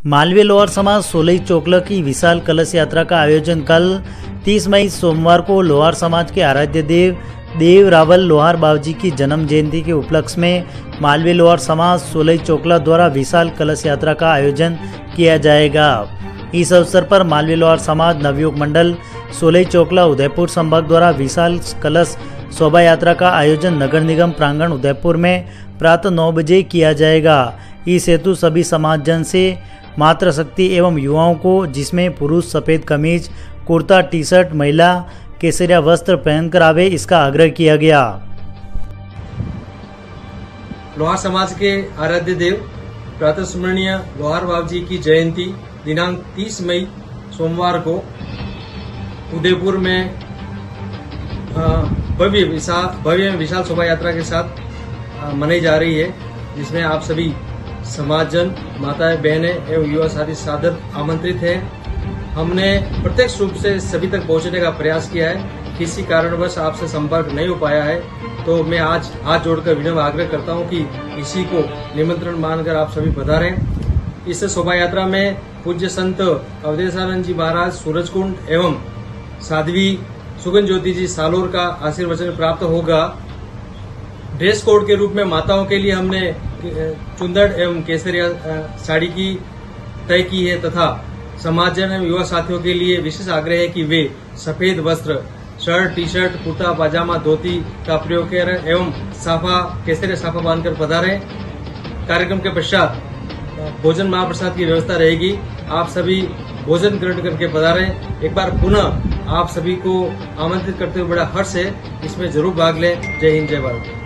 मालवीय लोहार समाज सोलई चोकला की विशाल कलश यात्रा का आयोजन कल 30 मई सोमवार को लोहार समाज के आराध्य देव रावल लोहार बाबूजी की जन्म जयंती के उपलक्ष्य में मालवीय लोहार समाज सोलई चोकला द्वारा विशाल कलश यात्रा का आयोजन किया जाएगा। इस अवसर पर मालवीय लोहार समाज नवयुग मंडल सोलई चोकला उदयपुर संभाग द्वारा विशाल कलश शोभा यात्रा का आयोजन नगर निगम प्रांगण उदयपुर में प्रातः 9 बजे किया जाएगा। इस हेतु सभी समाजजन से मातृशक्ति एवं युवाओं को, जिसमें पुरुष सफेद कमीज कुर्ता टी शर्ट, महिला केसरिया वस्त्र पहनकर आवे, इसका आग्रह किया गया। लोहार समाज के आराध्य देव प्रातः स्मरणीय लोहार बाबूजी की जयंती दिनांक 30 मई सोमवार को उदयपुर में भव्य विशाल शोभा यात्रा के साथ मनाई जा रही है, जिसमें आप सभी समाजजन, माताएं, बहनें एवं युवा साथी सादर आमंत्रित हैं। हमने प्रत्यक्ष रूप से सभी तक पहुंचने का प्रयास किया है। किसी कारणवश आपसे संपर्क नहीं हो पाया है तो मैं आज हाथ जोड़कर विनम्र आग्रह करता हूं कि इसी को निमंत्रण मानकर आप सभी पधारें। इस शोभा यात्रा में पूज्य संत अवधेशानंद जी महाराज सूरजकुंड एवं साध्वी सुगन ज्योति जी सालोर का आशीर्वचन प्राप्त होगा। ड्रेस कोड के रूप में माताओं के लिए हमने चुंदड़ एवं केसरिया साड़ी की तय की है तथा समाजजन एवं युवा साथियों के लिए विशेष आग्रह है कि वे सफेद वस्त्र, shirt, T shirt, kurta pyjama, dhoti का प्रयोग करें एवं केसरिया साफा बांधकर पधारें। कार्यक्रम के पश्चात भोजन महाप्रसाद की व्यवस्था रहेगी। आप सभी भोजन ग्रहण करके पधारें। एक बार पुनः आप सभी को आमंत्रित करते हुए बड़ा हर्ष है, इसमें जरूर भाग लें। जय हिंद, जय भारत।